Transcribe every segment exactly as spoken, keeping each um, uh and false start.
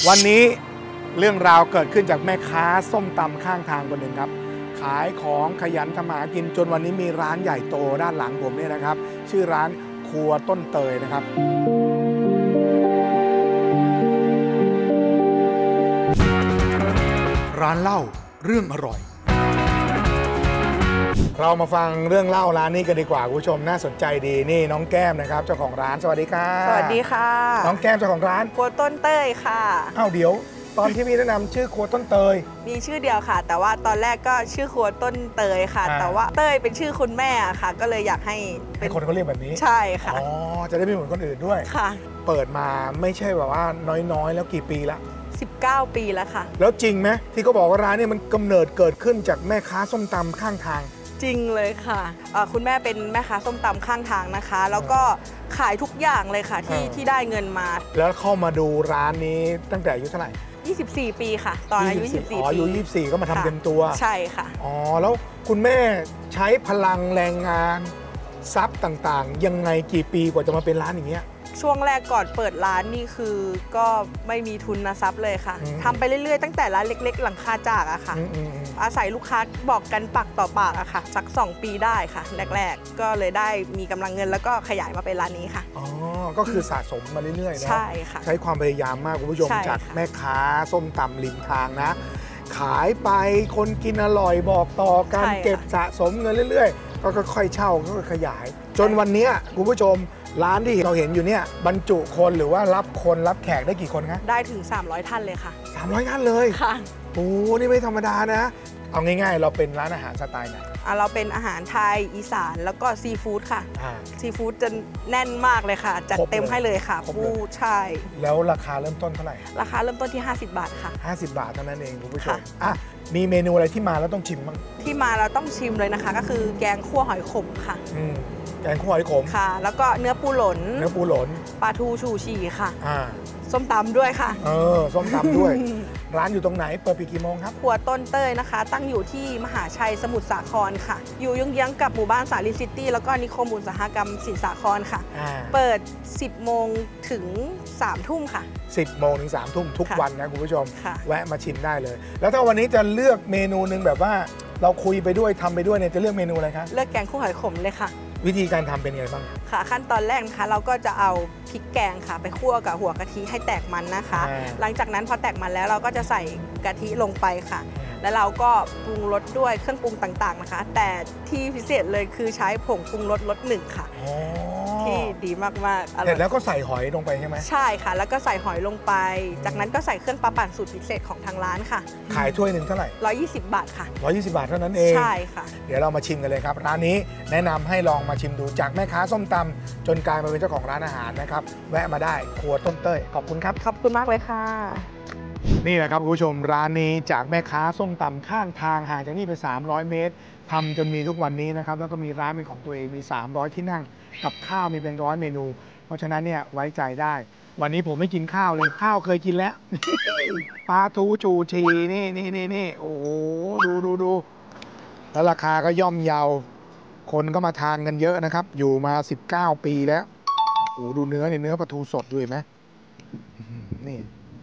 วันนี้เรื่องราวเกิดขึ้นจากแม่ค้าส้มตำข้างทางคนหนึ่งครับขายของขยันทำมาหากินจนวันนี้มีร้านใหญ่โตด้านหลังผมเนี่ยนะครับชื่อร้านครัวต้นเตยนะครับร้านเหล้าเรื่องอร่อยเรามาฟังเรื่องเล่าร้านนี้กันดีกว่าคุณผู้ชมน่าสนใจดีนี่น้องแก้มนะครับเจ้าของร้านสวัสดีค่ะสวัสดีค่ะน้องแก้มเจ้าของร้านครัวต้นเตยค่ะอ้าวเดี๋ยวตอนที่พี่แนะนำชื่อครัวต้นเตยมีชื่อเดียวค่ะแต่ว่าตอนแรกก็ชื่อครัวต้นเตยค่ะแต่ว่าเตยเป็นชื่อคุณแม่ค่ะก็เลยอยากให้ให้คนเขาเรียกแบบนี้ใช่ค่ะอ๋อจะได้ไม่เหมือนคนอื่นด้วยค่ะเปิดมาไม่ใช่แบบว่าน้อยๆแล้วกี่ปีละสิบเก้าปีแล้วค่ะแล้วจริงไหมที่เขาบอกว่าร้านนี้มันกำเนิดเกิดขึ้นจากแม่ค้าส้มตำข้างทางจริงเลยค่ะคุณแม่เป็นแม่ค้าส้มตำข้างทางนะคะแล้วก็ขายทุกอย่างเลยค่ะที่ที่ได้เงินมาแล้วเข้ามาดูร้านนี้ตั้งแต่อายุเท่าไหร่ยี่สิบสี่ปีค่ะตอนอายุยี่สิบสี่ปีอ๋ออายุยี่สิบสี่ก็มาทำเต็มตัวใช่ค่ะอ๋อแล้วคุณแม่ใช้พลังแรงงานทรัพย์ต่างๆยังไงกี่ปีกว่าจะมาเป็นร้านอย่างเงี้ยช่วงแรกก่อนเปิดร้านนี่คือก็ไม่มีทุนทรัพย์เลยค่ะทำไปเรื่อยๆตั้งแต่ร้านเล็กๆหลังคาจากอะค่ะอาศัยลูกค้าบอกกันปากต่อปากอะค่ะสักสองปีได้ค่ะแรกๆก็เลยได้มีกำลังเงินแล้วก็ขยายมาเป็นร้านนี้ค่ะอ๋อก็คือสะสมมาเรื่อยๆนะใช่ค่ะใช้ความพยายามมากคุณผู้ชมจากแม่ค้าส้มตำริมทางนะขายไปคนกินอร่อยบอกต่อการเก็บสะสมเงินเรื่อยๆก็ค่อยๆเช่าก็ขยายจนวันนี้คุณผู้ชมร้านที่เราเห็นอยู่เนี่ยบรรจุคนหรือว่ารับคนรับแขกได้กี่คนครับได้ถึงสามร้อยท่านเลยค่ะสามร้อยท่านเลยค่ะโอ้นี่ไม่ธรรมดานะเอาง่ายๆเราเป็นร้านอาหารสไตล์ไหนเราเป็นอาหารไทยอีสานแล้วก็ซีฟู้ดค่ะซีฟู้ดจะแน่นมากเลยค่ะจัดเต็มให้เลยค่ะผู้ใช่แล้วราคาเริ่มต้นเท่าไหร่ราคาเริ่มต้นที่ห้าสิบบาทค่ะห้าสิบบาทเท่านั้นเองคุณผู้ชมอ่ะมีเมนูอะไรที่มาแล้วต้องชิมบ้างที่มาเราต้องชิมเลยนะคะก็คือแกงคั่วหอยขมค่ะแกงคั่วหอยขมค่ะแล้วก็เนื้อปูหลนเนื้อปูหลนปลาทูชูชีค่ะอ่าส้มตำด้วยค่ะเออส้มตำด้วย ร้านอยู่ตรงไหนเปิดปิดกี่โมงครับครัวต้นเต้ยนะคะตั้งอยู่ที่มหาชัยสมุทรสาครค่ะอยู่เยื้องๆกับหมู่บ้านสาลีซิตี้แล้วก็นิคมอุตสาหกรรมสินสาครค่ะเปิดสิบโมงถึงสามทุ่มค่ะสิบโมงถึงสามทุ่มทุกวันนะคุณผู้ชมแวะมาชิมได้เลยแล้วถ้าวันนี้จะเลือกเมนูหนึ่งแบบว่าเราคุยไปด้วยทำไปด้วยเนี่ยจะเลือกเมนูอะไรครับเลือกแกงคั่วหอยขมเลยค่ะวิธีการทำเป็นไงบ้างค่ะขั้นตอนแรกนะคะเราก็จะเอาพริกแกงค่ะไปคั่วกับหัวกะทิให้แตกมันนะคะหลังจากนั้นพอแตกมันแล้วเราก็จะใส่กะทิลงไปค่ะแล้วเราก็ปรุงรสด้วยเครื่องปรุงต่างๆนะคะแต่ที่พิเศษเลยคือใช้ผงปรุงรสรสหนึ่งค่ะที่ดีมากๆเสร็จแล้วก็ใส่หอยลงไปใช่ไหมใช่ค่ะแล้วก็ใส่หอยลงไปจากนั้นก็ใส่เครื่องปลาปั่นสูตรพิเศษของทางร้านค่ะขายถ้วยหนึ่งเท่าไหร่ร้อยยี่สิบบาทค่ะร้อยยี่สิบบาทเท่านั้นเองใช่ค่ะเดี๋ยวเรามาชิมกันเลยครับร้านนี้แนะนำให้ลองมาชิมดูจากแม่ค้าส้มตำจนกลายมาเป็นเจ้าของร้านอาหารนะครับแวะมาได้ครัวต้นเต้ยขอบคุณครับขอบคุณมากเลยค่ะนี่แหละครับคุณผู้ชมร้านนี้จากแม่ค้าส้มตำข้างทางห่างจากนี่ไปสามร้อยเมตรทำจนมีทุกวันนี้นะครับแล้วก็มีร้านเป็นของตัวเองมีสามร้อยที่นั่งกับข้าวมีเป็นร้อยเมนูเพราะฉะนั้นเนี่ยไว้ใจได้วันนี้ผมไม่กินข้าวเลยข้าวเคยกินแล้ว ปลาทูชูชีนี่นี่นี่นี่โอ้โหดูดูดูแล้วราคาก็ย่อมเยาคนก็มาทานกันเยอะนะครับอยู่มาสิบเก้าปีแล้วโอ้ดูเนื้อเนี่ยเนื้อปลาทูสดด้วยไหมนี่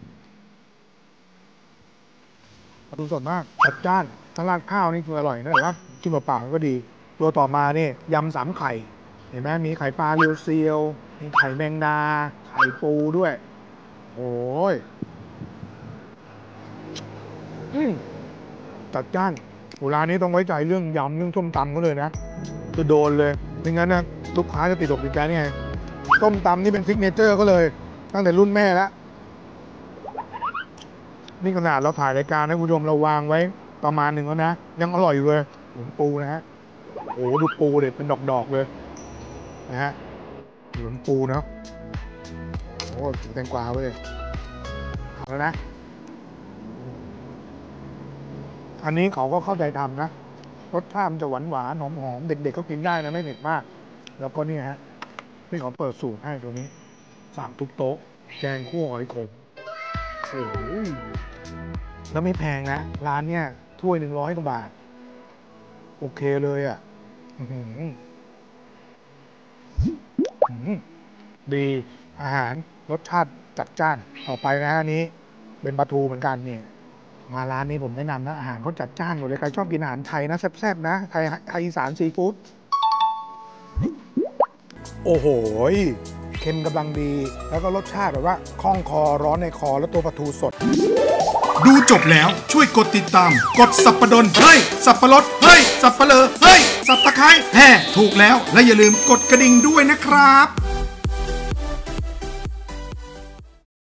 ปลาทูสดมากจัดจ้านถ้าราดข้าวนี่คืออร่อยนะแต่ว่ากินเปล่าๆก็ดีตัวต่อมานี่ยำสามไข่เห็นไหมมีไข่ปลาเรียวเซียวมีไข่แมงดาไข่ปูด้วยโอ้ยอืมจัดจ้านร้านนี้ต้องไว้ใจเรื่องยำเรื่องส้มตำก็เลยนะจะโดนเลยไม่งั้นนะลูกค้าจะติดอกติดใจนี่ไงส้มตำนี่เป็นซิกเนเจอร์ก็เลยตั้งแต่รุ่นแม่แล้วนี่ขนาดเราถ่ายรายการนะคุณผู้ชมเราวางไว้ประมาณหนึ่งแล้วนะยังอร่อยอยู่เลยหมูปูนะฮะโอ้ดูปูเด็ดเป็นดอกๆเลยนะฮะหมูปูเนาะโอ้แตงกวาเลยเอาแล้วนะอันนี้เขาก็เข้าใจทำนะรสชาติมันจะหวานหวานหอมหอมเด็กๆก็กินได้นะไม่เผ็ดมากแล้วก็นี่ฮะนี่เขาเปิดสูตรให้ตัวนี้สั่งทุกโต๊ะแกงคั่วหอยขมโอ้ยแล้วไม่แพงนะร้านเนี้ยถ้วยหนึ่งร้อยกว่าบาทโอเคเลยอ่ะดีอาหารรสชาติจัดจ้านต่อไปนะฮะนี้เป็นปลาทูเหมือนกันเนี่ยมาร้านนี้ผมแนะนำนะอาหารเขาจัดจ้านหมดเลยใครชอบกินอาหารไทยนะแซ่บๆนะไทยไทยอีสานซีฟู้ดโอ้โหเค็มกำลังดีแล้วก็รสชาติแบบว่าคล่องคอร้อนในคอแล้วตัวปลาทูสดดูจบแล้วช่วยกดติดตามกดสับปะดนเฮ้ยสับปะรดเฮ้ยสับปะเลอเฮ้ยสับตะไคร้แห่ถูกแล้วและอย่าลืมกดกระดิ่งด้วยนะครับ